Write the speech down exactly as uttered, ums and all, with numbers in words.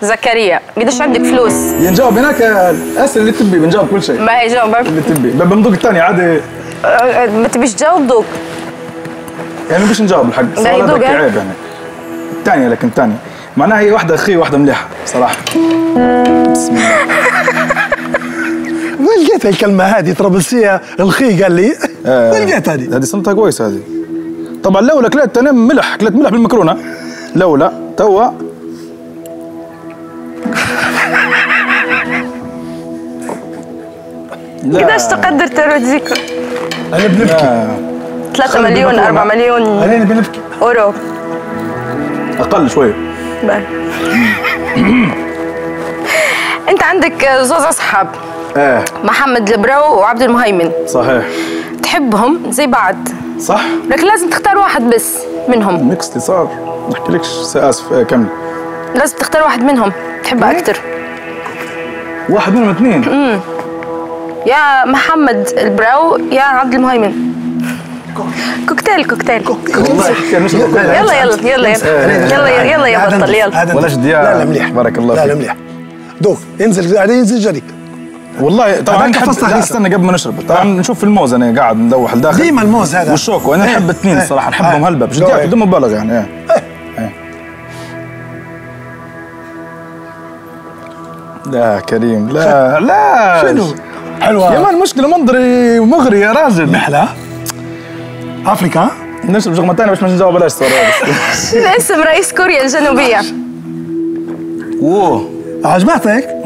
زكريا قديش عندك فلوس؟ ينجاوب هناك اسئله اللي تبي بنجاوب كل شيء. ما هي جاوب اللي تبي بمضوق الثاني عادي. ما تبيش تجاوب دوق يعني مش نجاوب الحق صراحه هذاك عيب يعني. الثانيه لكن الثانيه معناها هي واحده اخي واحده مليحه صراحه. بسم الله. وين لقيت الكلمه هذه طرابلسيه الخي قال لي؟ وين لقيت هذه؟ هذه صمتها كويس هذه. طبعا لولا كليت انا ملح كليت ملح بالمكرونه. لولا توا قديش تقدر تروتزيكو؟ انا بنبكي. ثلاثة مليون أربعة مليون انا بنبكي اورو. اقل شوي. باهي. انت عندك زوز اصحاب. ايه محمد البراو وعبد المهيمن. صحيح. تحبهم زي بعض. صح. لكن لازم تختار واحد بس منهم. ميكس اللي صار ما احكيلكش اسف. ايه كمل. لازم تختار واحد منهم تحبه اكثر. واحد منهم اثنين. امم يا محمد البراو يا عبد المهيمن. كوكتيل كوكتيل والله يلا يلا يلا يلا يلا يلا يا بطل يلا. ولاش دياب. لا لا مليح بارك الله فيك. لا لا مليح. دوك انزل قاعد ينزل جري. والله طبعا نحب استنى قبل ما نشرب. طبعا نشوف الموز انا قاعد ندوح الداخل. ديما الموز هذا والشوكو انا نحب الاثنين الصراحه نحبهم هلبة بجديات بدون مبالغه يعني. ايه لا كريم لا لا شنو؟ حلوة يا مان مشكلة منظري مغري يا راجل. محلى افريكا. نشرب جغمة ثانية باش ما نجاوب بلاش صار. شنو اسم رئيس كوريا الجنوبية؟ اوه عجبتك؟